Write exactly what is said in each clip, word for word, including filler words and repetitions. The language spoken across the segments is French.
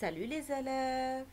Salut les élèves!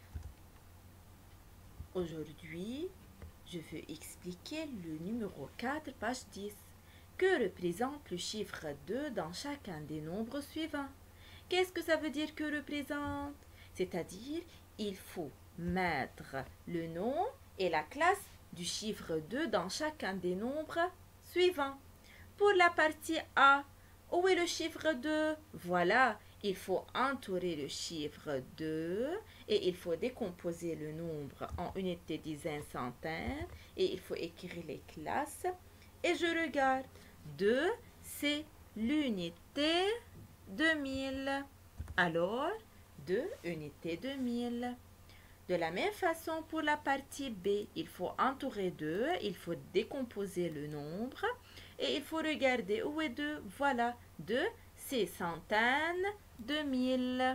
Aujourd'hui, je veux expliquer le numéro quatre, page dix. Que représente le chiffre deux dans chacun des nombres suivants? Qu'est-ce que ça veut dire que représente? C'est-à-dire, il faut mettre le nom et la classe du chiffre deux dans chacun des nombres suivants. Pour la partie A, où est le chiffre deux? Voilà, il faut entourer le chiffre deux et il faut décomposer le nombre en unités, dizaines, centaines et il faut écrire les classes. Et je regarde, deux, c'est l'unité de mille. Alors, deux unités de mille. De la même façon, pour la partie B, il faut entourer deux, il faut décomposer le nombre et il faut regarder où est deux. Voilà, deux, c'est centaines de mille.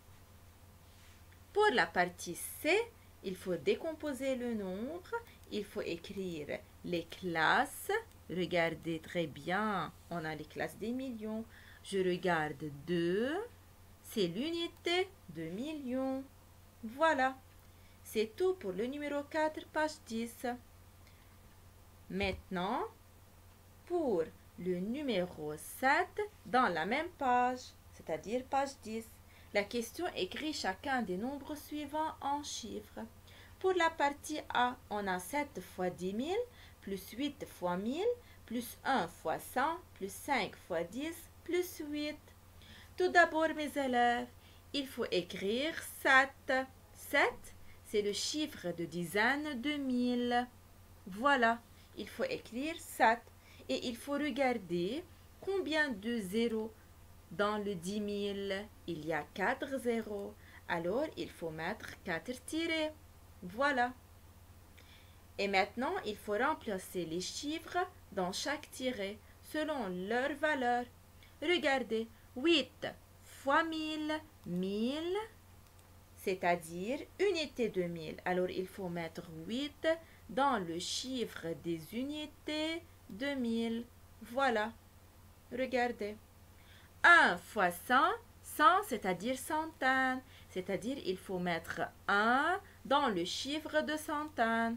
Pour la partie C, il faut décomposer le nombre, il faut écrire les classes. Regardez très bien, on a les classes des millions. Je regarde deux, c'est l'unité de millions. Voilà. C'est tout pour le numéro quatre, page dix. Maintenant, pour le numéro sept, dans la même page, c'est-à-dire page dix, la question écrit chacun des nombres suivants en chiffres. Pour la partie A, on a sept fois dix mille, plus huit fois mille, plus un fois cent, plus cinq fois dix, plus huit. Tout d'abord, mes élèves, il faut écrire sept. sept, c'est le chiffre de dizaines de mille. Voilà, il faut écrire sept. Et il faut regarder combien de zéros dans le dix mille. Il y a quatre zéros. Alors, il faut mettre quatre tirés. Voilà. Et maintenant, il faut remplacer les chiffres dans chaque tiré selon leur valeur. Regardez, huit fois mille, mille, c'est-à-dire unité de mille. Alors, il faut mettre huit dans le chiffre des unités de mille. Voilà. Regardez. un fois cent, cent, c'est-à-dire centaines. C'est-à-dire, il faut mettre un dans le chiffre de centaines.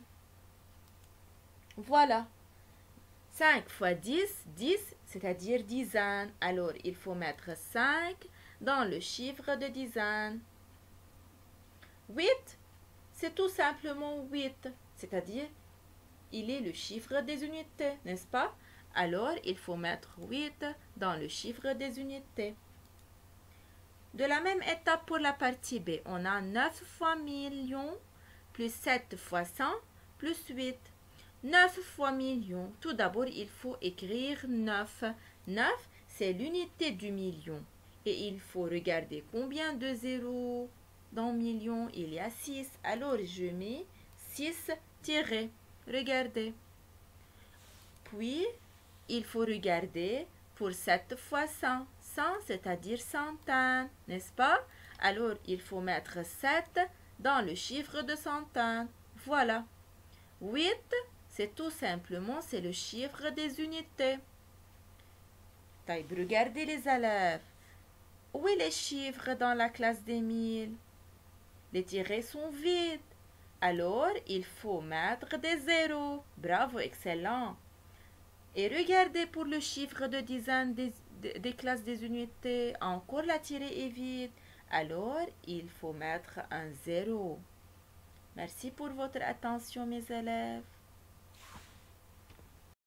Voilà. cinq fois dix, dix, c'est-à-dire dizaines. Alors, il faut mettre cinq dans le chiffre de dizaines. huit, c'est tout simplement huit, c'est-à-dire il est le chiffre des unités, n'est-ce pas? Alors, il faut mettre huit dans le chiffre des unités. De la même étape pour la partie B, on a neuf fois million, plus sept fois cent, plus huit. neuf fois million. Tout d'abord, il faut écrire neuf. neuf, c'est l'unité du million. Et il faut regarder combien de zéros dans million. Il y a six. Alors, je mets six tirés. Regardez. Puis, il faut regarder pour sept fois cent. cent, c'est-à-dire centaines, n'est-ce pas? Alors, il faut mettre sept dans le chiffre de centaines. Voilà. huit, c'est tout simplement, c'est le chiffre des unités. Taïb, regardez les élèves. Où est les chiffres dans la classe des mille? Les tirets sont vides. Alors, il faut mettre des zéros. Bravo, excellent. Et regardez pour le chiffre de dizaines des, des classes des unités. Encore la tirée est vide. Alors, il faut mettre un zéro. Merci pour votre attention, mes élèves.